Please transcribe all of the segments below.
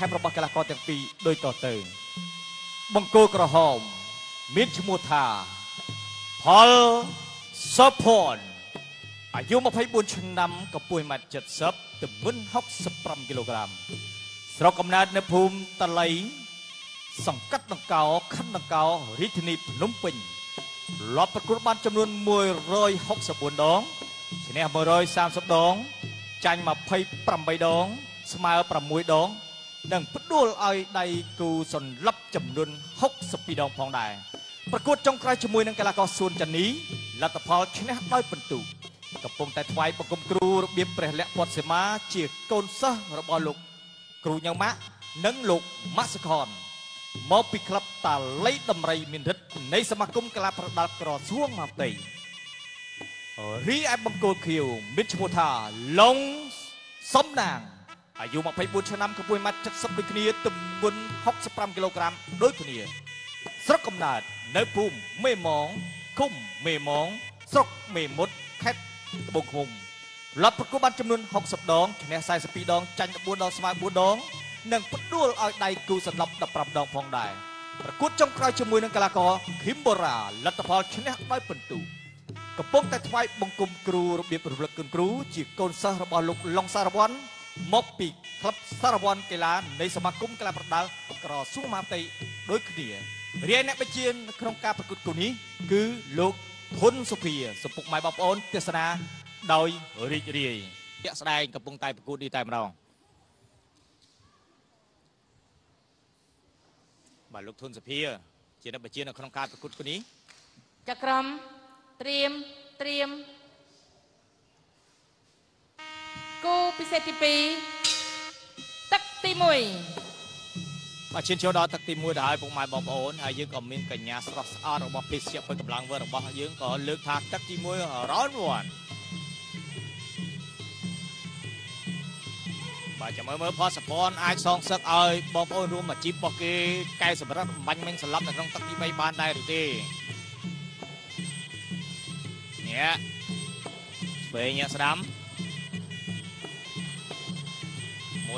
มរបស់កីឡាករទាំងពីរដូចតទៅបង្គោលក្រហមមានឈ្មោះថាផលសុផនអាយុ24ឆ្នាំកម្ពស់ 1.70 ទម្ងន់65គីឡូក្រាមស្រុកកំណើតនៅភូមិតលៃសង្កាត់ដង្កោខណ្ឌដង្កោរាជធានីភ្នំពេញលាប់ប្រកួតបានចំនួន164ដងឈ្នះ130ដងចាញ់28ដងស្មើ6ដងនិងផ្ដួលឲ្យដៃគូសន្លប់ចំនួន62ដងផងដែរប្រកួតចុងក្រោយជាមួយនឹងកីឡាករសួនចានីលទ្ធផលឈ្នះដោយពិន្ទុកំពុងតែថ្វាយបង្គំគ្រូរបៀបព្រះលក្ខណ៍ពុទ្ធសេមាជាកូនសិស្សរបស់លោកគ្រូញ៉ាំម៉ាក់និងលោកម៉ាក់សខនមកពីក្លឹបតាលីដំរីមានរិទ្ធនៃសមាគមកីឡាប្រដាល់ក្រសួងមហាផ្ទៃរីឯបង្គោលខៀវមានឈ្មោះថាឡុងសំណាងអាយុ24ឆ្នាំកម្ពស់ 1.70 ដូចគ្នាទម្ងន់65គីឡូក្រាមដូចគ្នាស្រុកកំណើតនៅភូមិមេមងឃុំមេមងស្រុកមេមត់ខេត្តត្បូងឃ្មុំលាប់ប្រកួតបានចំនួន60ដងឈ្នះ42ដងចាញ់14ដងស្មើ4ដងនិងផ្ដួលឲ្យដៃគូសន្លប់15ដងផងដែរប្រកួតចុងក្រោយជាមួយនឹងកីឡាករឃីមបូរ៉ាលទ្ធផលឈ្នះដោយពិន្ទុកំពុងតែថ្វាយបង្គំគ្រូរបៀបរំលឹកគុណគ្រូជាកូនសិស្សរបស់លោកឡុងសារវ័នមកពីក្លឹបសារវ័នកីឡានៃសមាគមកីឡាប្រដាល់ក្រសួងមហាផ្ទៃដូចគ្នារាយអ្នកបញ្ជាក្នុងការប្រកួតគូនេះគឺលោកធុនសុភាសំពុកម៉ែបងប្អូនទស្សនាដោយរីករាយជាក់ស្ដែងកំពុងតែប្រកួតនេះតែម្ដងបាទលោកធុនសុភាជាអ្នកបញ្ជានៅក្នុងការប្រកួតគូនេះចក្រមត្រៀមគូពិសេសទី2ទឹកទី1 បាទឈានចូលដល់ទឹកទី1ទៅហើយពុកម៉ែបងប្អូនហើយយើងក៏មានកញ្ញាស្រស់ស្អាតរបស់ភេសជ្ជៈពេញកម្លាំងវើរបស់យើងក៏លើកថាទឹកទី1 round 1បាទចាំមើលផលសពនអាចសងសឹកឲ្យបងប្អូនរួមអាជីពរបស់គេកែសម្រាប់បំបញ្ញមិញសន្លប់នៅក្នុងទឹកទី3បានដែរឬទេនេះស្វែងញ៉ាស្ដាំ1-2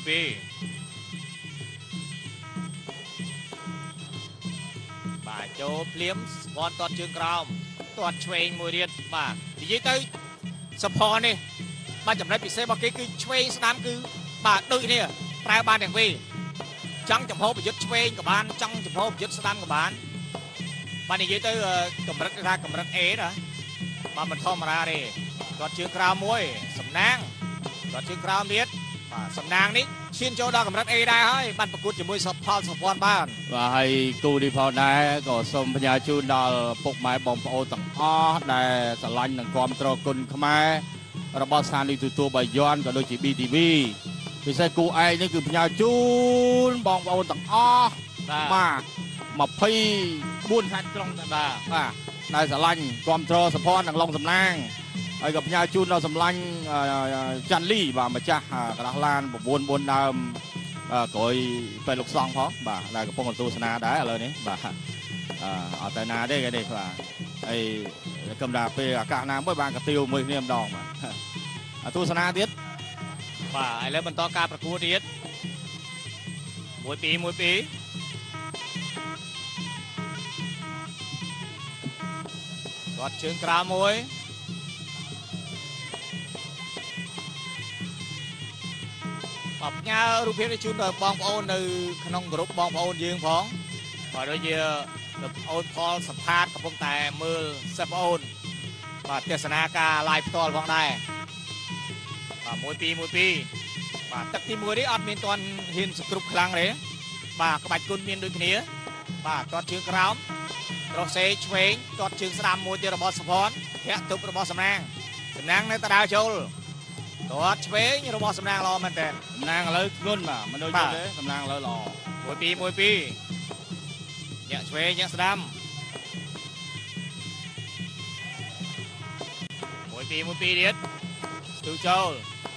បាទចូលភ្លាមស្ពនតតជើងក្រោមតតឆ្វេងមួយទៀតបាទនិយាយទៅសផននេះបាទចំណុចពិសេសរបស់គេគឺឆ្វេងស្ដាំគឺបាទដូចគ្នាប្រើបានទាំងពីរចង់ចំហប្រយុទ្ធឆ្វេងក៏បានចង់ចំហប្រយុទ្ធស្ដាំក៏បានបាទនិយាយទៅកម្រិតថាកម្រិត A ណាបាទមិនធម្មតាទេគាត់ជើងក្រោមមួយសំណាងគាត់ជើងក្រោមទៀតបាទសំណាងនេះឈានចូលដល់កម្រិត A ដែរហើយបានប្រកួតជាមួយសផលសុភ័ណ្ឌបានបាទហើយគូនេះផងដែរក៏សូមបញ្ញាជូនដល់ពុកម៉ែបងប្អូនទាំងអស់ដែលស្រឡាញ់និងគាំទ្រគុណខ្មែររបស់ស្ថានីយទូទួលបាយ័នក៏ដូចជា BTV ពិសេសគូឯកនេះគឺបញ្ញាជូនបងប្អូនទាំងអស់បាទ24ខេត្តក្រុងបាទដែលស្រឡាញ់គាំទ្រសុភ័ណ្ឌនិងឡុងសំណាងហើយក៏ផ្ញើជូនដល់សម្លាញ់ចាន់លីបាទម្ចាស់កណ្ដាស់ឡាន9ដើមក្រោយពេលលោកសង្ឃផងបាទដែលកំពុងទស្សនាដែរឥឡូវនេះបាទអត់ទៅណាទេគេនេះបាទហើយកំដៅពេលអាកាសណាមួយបានកទៀវមួយគ្នាម្ដងបាទទស្សនាទៀតបាទឥឡូវបន្តការប្រកួតទៀត1-2គាត់ជើងក្រៅមួយបាទផ្ញើរូបភាពនេះជូនដល់បងប្អូននៅក្នុងក្រុមបងប្អូនយើងផងបាទដូចជាបងប្អូនផលសផាតកំពុងតែមើលសិស្សបងប្អូនបាទទស្សនាការ live ផ្ទាល់ផងដែរបាទ1-2បាទទឹកទី1នេះអត់មានទាន់ហ៊ានសគ្រប់ខ្លាំងទេបាទក្បាច់គុណមានដូចគ្នាបាទទាត់ជើងក្រោមរស់សេឆ្វេងទាត់ជើងស្ដាំមួយទៀតរបស់សុភ័ណ្ឌធាក់ទប់របស់សំណាងនៅតដើចូលទាត់ឆ្វេងរបស់សំណាងល្អមែនតើសំណាងឥឡូវធ្ងន់បាទមិនដូចទេសំណាងឥឡូវល្អ 1-2ញាក់ឆ្វេងញាក់ស្ដាំ1-2ទៀតស្ទូចូល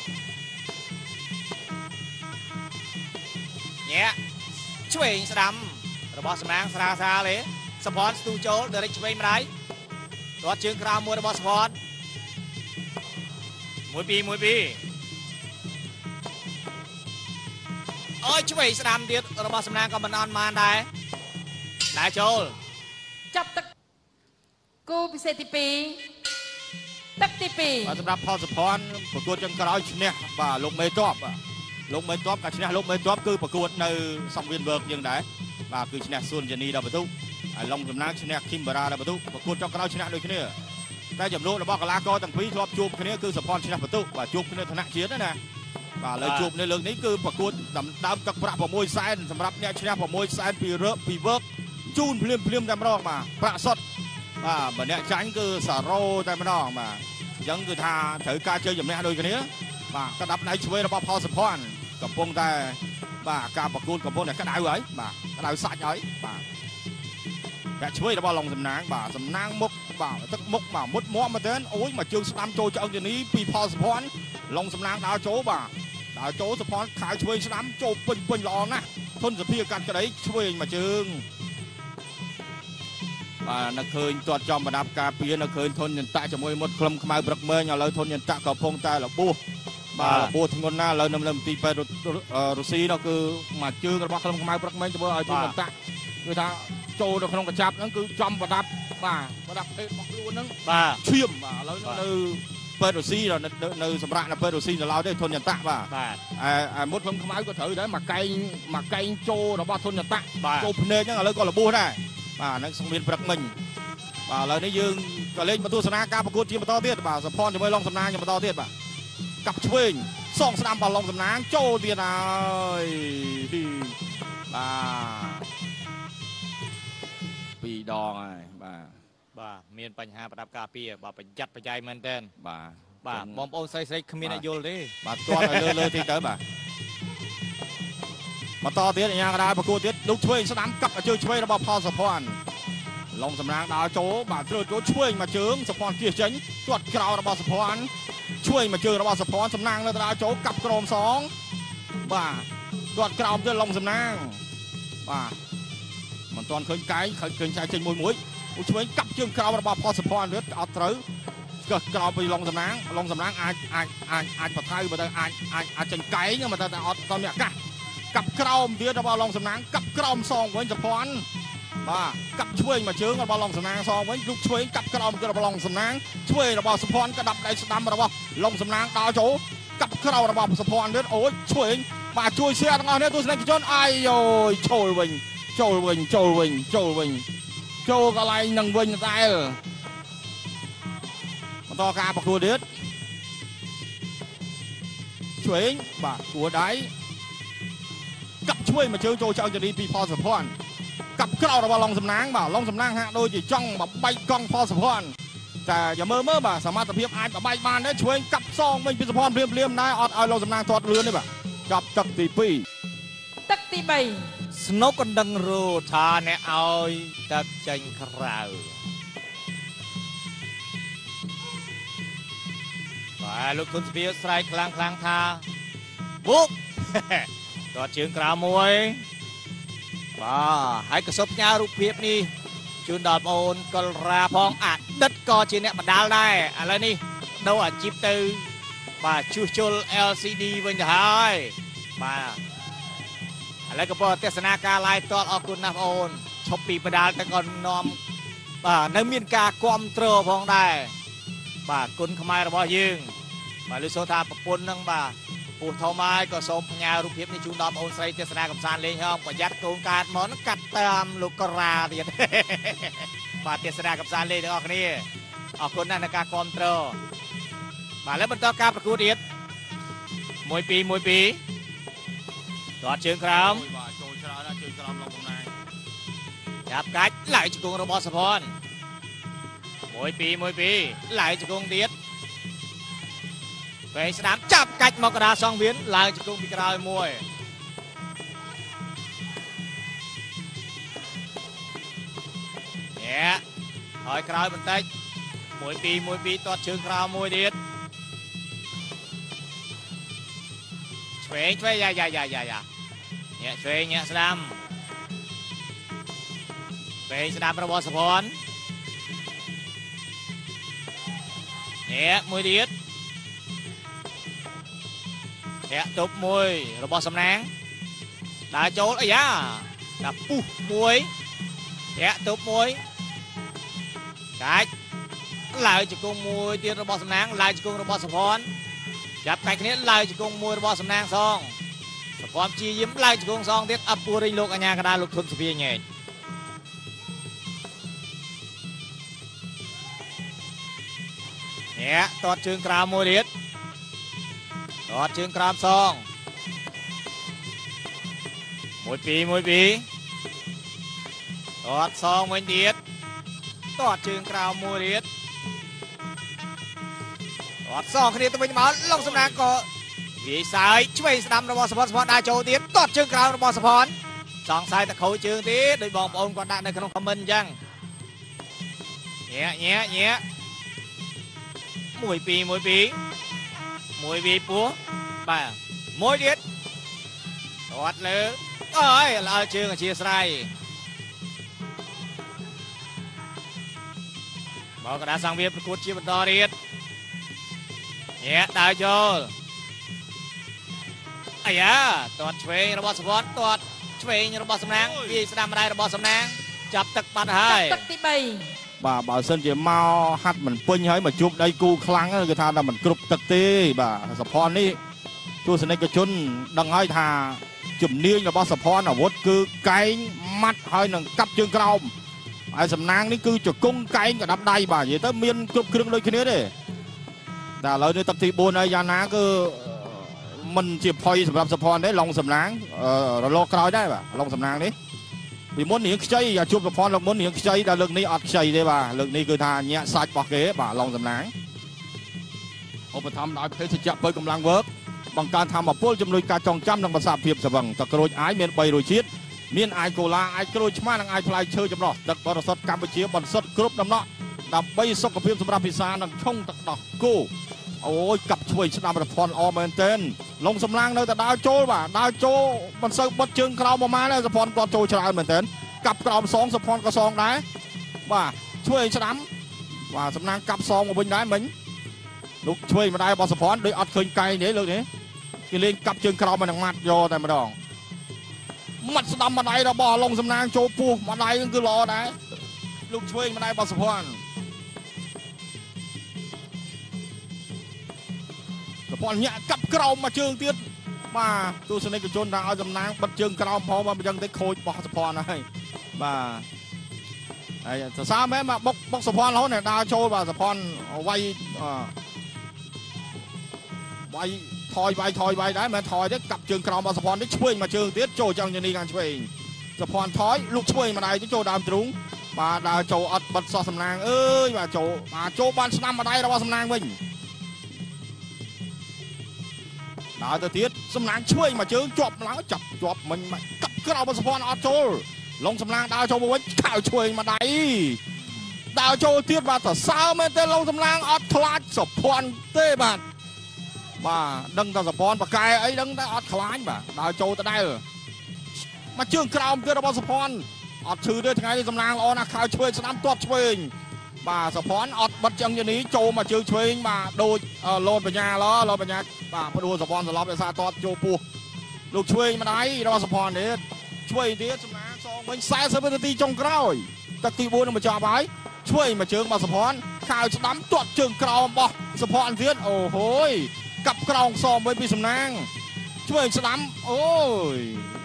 ញាក់ឆ្វេងស្ដាំរបស់សំណាងស្រាលទេសុភ័ណ្ឌស្ទូចូលដរិចឆ្វេងម្ដាយទាត់ជើងក្រៅមួយរបស់សុភ័ណ្ឌ1-2 អូយឆ្វេងស្ដាំទៀតរបស់សំណាងក៏មិនអន់បានដែរចូលចាប់ទឹកគូពិសេសទី2ទឹកទី2 បាទសម្រាប់ផលសុភ័ណ្ឌប្រកួតចុងក្រោយឈ្នះបាទលោកមេតបលោកមេតបក៏ឈ្នះលោកមេតបគឺប្រកួតនៅសង្វៀនវើកយើងដែរបាទគឺឈ្នះសួនជានីដល់បន្ទុកហើយឡុងសំណាងឈ្នះឃីមបារ៉ាដល់បន្ទុកប្រកួតចុងក្រោយឈ្នះដូចគ្នាតែចំនួនរបស់កីឡាករទាំងពីរធ្លាប់ជួបគ្នាគឺសុភ័ណ្ឌឈ្នះបន្ទុកបាទជួបគ្នាឋានៈជាតិណាបាទលើជួបនៅលើកនេះគឺប្រកួតដើមទឹកប្រាក់6សែនសម្រាប់អ្នកឈ្នះ6សែនពីវើកជូនភ្លាមតែម្ដងបាទប្រាក់សុទ្ធបាទបើអ្នកចាញ់គឺសារ៉ូតែម្ដងបាទអញ្ចឹងគឺថាត្រូវការជ័យជំនះដូចគ្នាបាទក្តាប់ដៃឆ្វេងរបស់ផលសុភ័ណ្ឌកំពុងតែបាទការប្រកួតកំពុងតែក្តៅហើយបាទក្តៅសាច់ហើយបាទអ្នកឆ្វេងរបស់ឡុងសំណាងបាទសំណាងមុខបាទទឹកមុខបាទមុតមាត់មែនទែនអូយមកជើងស្ដាំចូលឆ្អឹងជំនីពីផលសុភ័ណ្ឌឡុងសំណាងដើរចូលបាទដើរចូលសុភ័ណ្ឌខាវឆ្វេងស្ដាំចូលពេញល្អណាស់ធនសភាកាត់ក្តីឆ្វេងមកជើងបាទនៅឃើញទាត់ចំប្រដាប់ការពារនៅឃើញធនយន្តៈជាមួយមុតក្លឹមខ្មៅព្រឹកមើងឥឡូវធនយន្តៈក៏កំពុងតែរបួសបាទរបួសធ្ងន់ណាស់ឥឡូវនៅមន្ទីរពេទ្យរុស្ស៊ីនោះគឺមកជើងរបស់ក្លឹមខ្មៅព្រឹកមើងធ្វើឲ្យធនយន្តៈគឺថាចូលនៅក្នុងកញ្ចប់ហ្នឹងគឺចំប្រដាប់បាទប្រដាប់ពេទ្យរបស់ខ្លួនហ្នឹងបាទឈាមបាទឥឡូវនៅពេទ្យរុស្ស៊ីនៅសម្រាប់នៅពេទ្យរុស្ស៊ីនៅឡើយទេធនយន្តៈបាទឯមុតក្លឹមខ្មៅក៏ត្រូវដែរមកកែងចូលរបស់ធនយន្តៈចូលភ្នែកហ្នឹងឥឡូវក៏របួសដែរបាទនឹងសង្វៀនព្រឹកមិញបាទឥឡូវនេះយើងក៏លេងបន្ទស្សនាការប្រកួតជាបន្តទៀតបាទសុភ័ណ្ឌជាមួយឡុងសំណាងជាបន្តទៀតបាទកាប់ឆ្វេងសងស្ដាំរបស់ឡុងសំណាងចូលទៀតហើយបាទ2ដងហើយបាទមានបញ្ហាប្រដាប់ការពារបាទប្រយ័ត្នប្រយែងមែនទែនបាទបងប្អូនស្រីគ្មានអាយុទេបាទទាត់ឲ្យលើទីទៅបាទបន្តទៀតអញ្ញាកដាលប្រកួតទៀតលោកឆ្វេងស្ដាំកាប់ជើងឆ្វេងរបស់ផលសុភ័ណ្ឌឡុងសំណាងដើរចូលបាទជ្រើចូលឆ្វេងមកជើងសុភ័ណ្ឌគៀសចេញទាត់ក្រោយរបស់សុភ័ណ្ឌឆ្វេងមកជើងរបស់សុភ័ណ្ឌសំណាងនៅដើរចូលកាប់ក្រោមសងបាទទាត់ក្រោមទៅឡុងសំណាងបាទមិនទាន់ឃើញកែងឃើញចែកចេញមួយឆ្វេងកាប់ជើងក្រោមរបស់ផលសុភ័ណ្ឌទៀតអត់ត្រូវស្គះក្រោមពីឡុងសំណាងអាចបថៅបើទៅអាចចេញកែងមកតែអត់តមានឱកាសកាប់ក្រោមទៀតរបស់ឡុងសំណាងកាប់ក្រោមសងវិញសុភ័ណ្ឌបាទកាប់ឆ្វេងមកជើងរបស់ឡុងសំណាងសងវិញលោកឆ្វេងកាប់ក្រោមទៀតរបស់ឡុងសំណាងឆ្វេងរបស់សុភ័ណ្ឌក៏ដាប់ដៃស្ដាំរបស់ឡុងសំណាងដល់ចូលកាប់ក្រោមរបស់សុភ័ណ្ឌទៀតអូយឆ្វេងបាទជួយshareទាំងអស់គ្នាទស្សនិកជនអាយយោចូលវិញចូលកន្លែងនឹងវិញតែបន្តការប្រកួតទៀតឆ្វេងបាទគួរដៃកាប់ឆ្វេងមកជើងចូលឆ្អឹងជំនីពីផលសុភ័ណ្ឌកាប់ក្រោយរបស់ឡុងសំណាងបាទឡុងសំណាងហាក់ដូចជាចង់បំបែកកង់ផលសុភ័ណ្ឌតែอย่าមើលបាទសមត្ថភាពអាចបំបែកបានទេឆ្វេងកាប់សងវិញពីសុភ័ណ្ឌភ្លាមដែរអត់ឲ្យឡុងសំណាងទាត់លឿនទេបាទចាប់ទឹកទី2 ទឹកទី3 ស្នុកកណ្ដឹងរោថាអ្នកឲ្យទឹកចេញក្រៅបាទលោកគុណស្ពីស្រែកខ្លាំងថាបុកទាត់ជើងក្រៅមួយបាទហើយក៏សុំផ្ញើរូបភាពនេះជូនដល់បងអូនកុលរាផងអតីតក៏ជាអ្នកបណ្ដាលដែរឥឡូវនេះដូរអាជីពទៅបាទជួសជុល LCD វិញទៅហើយបាទឥឡូវក៏ពោទស្សនាការ live តអរគុណណាស់បងអូនឈប់ពីបណ្ដាលទៅក៏នាំបាទនៅមានការគ្រប់គ្រងផងដែរបាទគុណខ្មែររបស់យើងបាទលោកសូថាប្រពន្ធនឹងបាទពូធំហើយក៏សូមផ្ញើរូបភាពនេះជូនដល់បងអូនស្រីទស្សនាកំសាន្តលេងហងប្រយ័ត្នកូនកាតមកនឹងកាត់តាមលោកកូរ៉ាទៀតបាទទស្សនាកំសាន្តលេងទាំងអស់គ្នាអរគុណណាស់នៃការគ្រប់គ្រងបាទឥឡូវបន្តការប្រកួតទៀត1-2ទាត់ជើងក្រោមបាទចូលច្រើនណាស់ជើងក្រោមឡុងសំណាងចាប់កាច់ឡើងជង្គង់របស់សុភ័ណ្ឌ1-2ឡើងជង្គង់ទៀតពេលស្ដាំចាប់កាច់មកកដាសងវៀនឡើងជង្គង់ពីក្រោយមួយហើយក្រោយបន្តិច1-2ទាត់ជើងក្រោមមួយទៀតឆ្វេងយ៉ាញាក់ឆ្វេងញាក់ស្ដាំពេលស្ដាំរបស់សុភ័ណ្ឌញាក់មួយទៀតញាក់ទប់មួយរបស់សំណាង đã chỗ ấy à đập pu muối nhẹ tụp muối cái lại chỉ cùng muối tiền robot sầm nang lại chỉ cùng robot sập phònจับไก่นี้ไล่จะกงมวยระบอสำนางซองความจียิ้มไล่จะกงซองเทียบอับปูริงลูกอัญญากระดาลูกทุนสเปียไงเนี่ยตอดจึงกรามมวยเด็ดตอดจึงกรามซองมวยปีตอดซองมวยเด็ดตอดจึงกรามมวยเด็ดตอดซองคดีตัวเป็นหมาลงสำนักก็วีสายช่วยสนามระบอสปอนได้โจตีตอดจึงกรามระบอสปอนสองสายตะเขาจึงตีโดยบองปอนก่อนได้ในขนมคอมเมนต์ยังเนี้ยมวยปีปัวไปมวยเด็ดตอดเลยเอ้ยเราจึงเชียร์ไซบอกกระดาษสังเวียนประกวดชีพบรรดาเรียดเนี่ยได้โจไอ้ยาตอดช่วยระบอสปอนตอดช่วยระบอสำนักวีสนามอะไรระบอสำนักจับตึกปัดให้ตึกที่ใบบ่าบ่าวเส้นจะเมาหัดเหมือนปุ่นให้มาจุบได้กูครั้งก็ทานแต่มันกรุบตึกตีบ่าสปอนนี่ตัวสนิทกระชุนดังให้ทาจุ่มเนื้อระบอสปอนอาวุธคือไก่มัดให้หนึ่งกับจึงกราวไอ้สำนักนี่คือจุดกุ้งไก่กับดับได้บ่าอย่างแต่เมียนกรุบเครื่องเลยแค่นี้เลยแต่เราในตักตีบนไอ้ยานาก็มันจีบพอยสำหรับสปอนได้ลองสำนักเราโลกรอยได้บ่าลองสำนักนี้vì muốn những chơiอย่าชุบสปอนเราmuốn những chơi แต่เรื่องนี้อัดchơiได้บ่าเรื่องนี้คือทานเนี้ยสัตว์ปอกเก๋บ่าลองสำนักเอาไปทำได้เพื่อจะเปิดกำลังเวิร์กบางการทำแบบพวกจำนวนการจองจำทางภาษาเพียบสว่างตะกรุยไอ้เมียนใบโรยชิดเมียนไอโกลาไอกรุยชมาทางไอพลายเชอจำลองตะบริษัทกัมพูชีบริษัทกรุ๊ปน้ำเนาะดับใบสกปรกสำหรับพิซซ่าหนังช่องตะดอกกู้โอ้ยกับช่วยชนะบริพรออเมนเทนลงสำลังเลยแต่ดาวโจ้บ่าดาวโจ้มันเสิร์ฟบัดจึงคราวมาแล้วสปอนตอนโจ้ชนะเหมือนเทนกับกรอบ2สปอนกับ2ได้ว่าช่วยชนะว่าสำนักกับ2มาบนได้เหมือนลูกช่วยมาได้บอลสปอนโดยอัดเคยไกลเนี่ยเลยนี่กิเลนกับจึงคราวมันมัดโยแต่มาดองมัดสนามมาได้เราบอลลงสำนักโจปูมาได้ก็คือรอได้ลูกช่วยมาได้บอลสปอนสปอนเนี่ยกับกราวมาเชิงเตี้ยมาตัวสนิทกับโจนทางเอาสำนักบัดเชิงกราวพอมายังได้โคยบอลสปอนให้มาไอ้สาวแม่มาบกสปอนเขาเนี่ยดาวโชว์ว่าสปอนไวถอยไวได้มาถอยได้กับเชิงกราวมาสปอนได้ช่วยมาเชิงเตี้ยโจจังยันนี่การช่วยสปอนถอยลูกช่วยมาได้ที่โจดามตรุงมาดาวโจอัดบัดซอสำนางเอ้ยมาโจบานสนามมาได้เราว่าสำนางวิ่งดาวเตี้ยสำนางช่วยมาเชิงจบแล้วจับมันกับกราวมาสปอนอัดโจลงสำนักดาวโจบอกว่าข่าวช่วยมาได้ดาวโจเทียบมาแต่สาวไม่ได้ลงสำนักอัดคลาสสปอนเต้บัดมาดังแต่สปอนปากกายไอ้ดังแต่อัดคลาสบ่ดาวโจจะได้มาเชื่องกราวเกิดระบาสปอนอัดชื่อด้วยทั้งไงสำนักอ๋อนะข่าวช่วยสนามตัวช่วยมาสปอนอัดบัดจังอย่างนี้โจมาเชื่อช่วยมาโดยโลนปัญญาล้อโลนปัญญามาพอดูสปอนสลับไปซาตอดโจปูลูกช่วยมาได้ระบาสปอนเนี่ยช่วยเดียสำนักมันแซ่เซอร์ตีจงกล้าวตะตีบูนมาจ่าไว้ช่วยมาเชิงมาสปอนข่าวดำตรวจเชิงกล้าวบ่สปอนเทียนโอ้โหกับกล้องซอมไว้ปีสำนักช่วยดำโอ้ย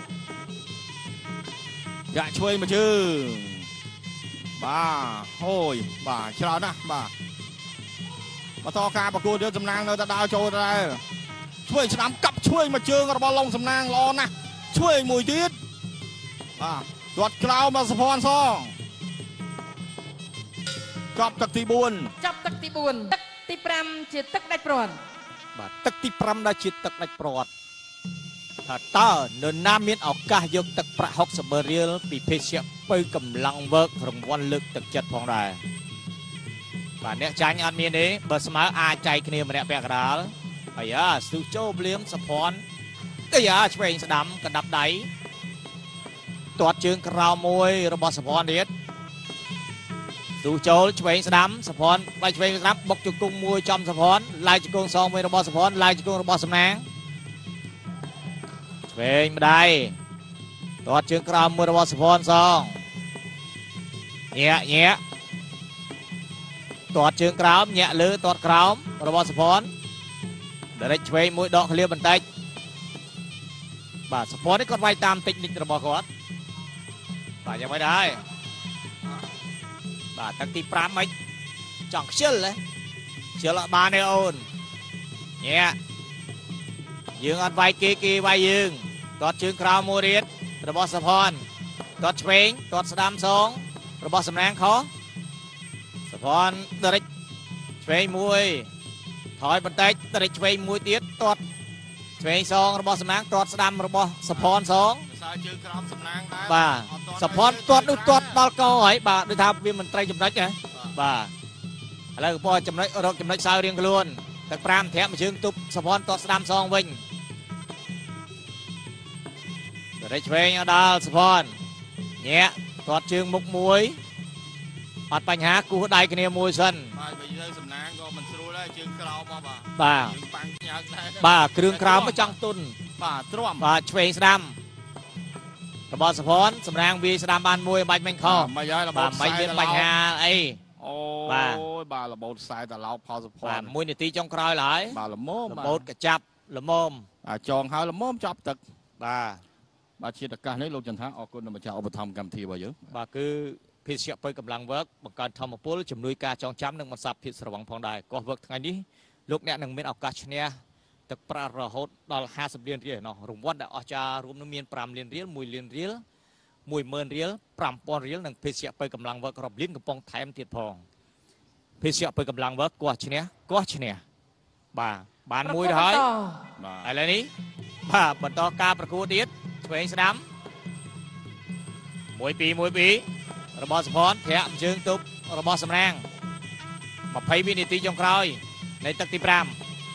อย่าช่วยมาเชิงบ้าโอ้ยบ้าเชลานะบ้ามาต่อการประกวดเดียวสำนักเราจะดาวโจได้ช่วยดำกับช่วยมาเชิงกระบอลลงสำนักรอนะช่วยมวยตีตรวจกล่าวมาสปอนซองจับตักตีบุญจับตักตีบุญตักตีพรำจีตักได้ปลอดตักตีพรำได้จีตักได้ปลอดถ้าตาเนินน้ำมีนออกกายกตักประหกสเบเรียลปีเพเชียไปกำลังเวิร์กรางวัลลึกตักจัดพองได้ป่านนี้ใจอันมีนี้เบอร์สมาร์อาใจคณีมาเนี่ยแปลกระดาไอ้ยาสุโจเบลียมสปอนก็ยาช่วยสะดำกระดับไดตรวจจึงกราวมวยระบอสปอนเด็ดดูโจช่วยสนามสปอนไปช่วยสนามบกจุกงมวยจอมสปอนลายจุกงซองมวยระบอสปอนลายจุกงระบอสแมงช่วยมาได้ตอดเชิงกรามมือระบอสะพอนซองแง่ตอดเชิงกรามแง่หรือตอดกรามระบอสะพอนเดี๋ยวได้ช่วยมวยดอกเคลียร์บันไดบ่าสะพอนนี่ก็ไว้ตามเทคนิคระบอกอดบ่ายังไม่ได้บ่าตั้งตีปรามไหมจ่องเชื่อเลยเชื่อละบาเนโอนเนี่ยยืงอันไว้กีไว้ยืงตอดเชิงกรามมูริสระบอสะพอนตอดเชงตอดสดามสองระบอสำแรงเขาสะพอนเดริกเชงมวยถอยบันไดเดริกเชงมวยเตี้ยตอดเชงสองระบอสำแรงตอดสดามระบอสะพอนสองบ่าสะพอนตอดดูตอดบอลก็หอยบ่าดูทำวิมันไตรจำนักไงบ่าอะไรก็พอจำนักรกจำนักสาวเรียงกล้วนแต่ปรามแถมมาเชิงตุบสะพอนตอดสดามสองวิ่งได้ช่วยดาลสปอนเนี่ยตอดเชิงมุกมวยปัดปัญหากูได้กันเนี่ยมวยสันบ่าเครื่องคราวไม่จังตุนบ่าช่วยสดามระบอสปอนสำแดงวีสดามบานมวยใบแมงคอบ่าไม่เป็นปัญหาไอ้บ่าระบบสายแต่เราพอสปอนมวยในตีจงคราวหลายบ่าละโมมระบบกระจับละโมมจองหาละโมมจับตึกบ่าบาชีตการให้ลงจันทร์ออกคนนำมาจากอุปธรรมกรรมทีว่าเยอะบ่าคือพิเศษไปกำลังเวิร์กบังการทำมาปุ๊บจำนวนการจองจ้ำหนึ่งมันสับผิดสระวังพองได้ก็เวิร์กทั้งนี้ลูกเนี่ยหนึ่งเมียนเอากาชเนี่ยตึกปลาระหดดอล50 เหรียญเรียลเนาะรวมวัดอาจจะรวมน้ำเมียนปรามเหรียญเรียลมวยเหรียญเรียลมวยเมินเรียลปรามปอนเรียลหนึ่งพิเศษไปกำลังเวิร์กรอบลิ้นกับปองไทม์เตียดพองพิเศษไปกำลังเวิร์กกว่าชเนี่ยบ่าบานมวยท้ายอะไรนี้บ่าบรรดาการประกวดเดียดช่วยสนามมวยปีระบอสปอนแถมเชิงตุบระบอสำแรงมาพายวินิตีจงครอยในตักตีปราม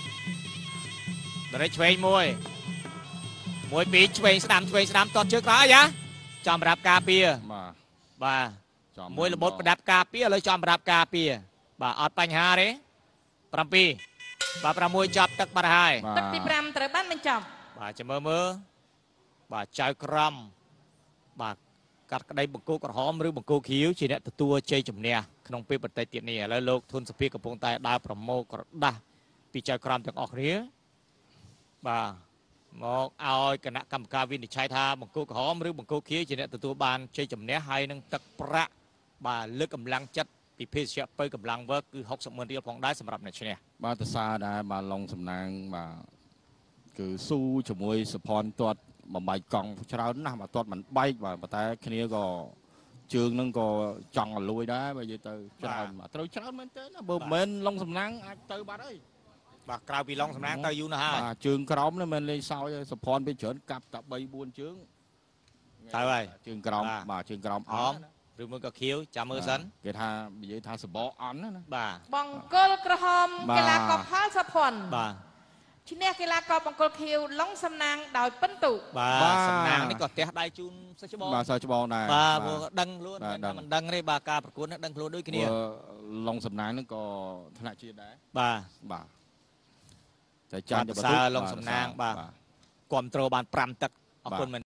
ได้ช่วยมวยปีช่วยสนามตอนเชือกร้ายยะจอมรับกาเปียบ่ามวยระบบประดับกาเปียเลยจอมรับกาเปียบ่าอดปัญหาเลยปรามปีบ่าประมวยจับตักปะหายตักตีปรามตระบ้านมันจับบ่าจะเมื่อบ่าใจกรำบ่ากัดกระไดบังโกกระหอมหรือบังโกขิวจีเนี่ยตัวเจจุ่มเนี่ยขนมเปี๊ยบไตเตียนี่แล้วโลกทุนสปีกับพงไตดาวประโมกระดาปีใจกรามจากออกเนี้ยบ่ามองเอาคณะกรรมการวินิจฉัยท่าบังโกกระหอมหรือบังโกขิวจีเนี่ยตัวบานเจจุ่มเนี่ยให้นั่งตักประบ่าเลือกกำลังจัดปีเพชรไปกำลังว่าคือ60,000 เหรียญพองได้สำหรับในชเนี่ยบ่าตซาได้บ่าลงสำนักบ่าคือสู้จมวยสปอนตัวมาใบกองชาวนะมาตัวมันใบว่าแต่แค่นี้ก็เชิงนั่งก็จังลุยได้ไปยืนเตอชาวมาเตอชาวมันเตอนะบ่เหมือนลงสำนักเตอบ้าได้บ่ากราวปีลงสำนักเตออยู่นะฮะเชิงกรอมนั่นมันเลยเศร้าสปอนไปเฉินกับใบบุญเชิงใช่ไหมเชิงกรอมบ่าเชิงกรอมอ้อมหรือมือก็คิ้วจำมือสันเกิดท่าบิยท่าสบออันนะบ่าบังกลกระหอมกีฬากอล์ฟพาสปอนบ่าที่นี่กีฬากอล์ฟบังกลคิวล้องสำนางดาวปั้นตุบ่าสำนางนี่ก็เตะได้จูนสัชบอลบ่าสัชบอลได้บ่าดังล้วนมันดังเลยบ่าการประกวดนักดังล้วนด้วยกันเนี่ยลงสำนางนั่นก็ถนัดชีดได้บ่าแต่จานจะลงสำนางบ่าความโตรบานปรำตักเอาคนมัน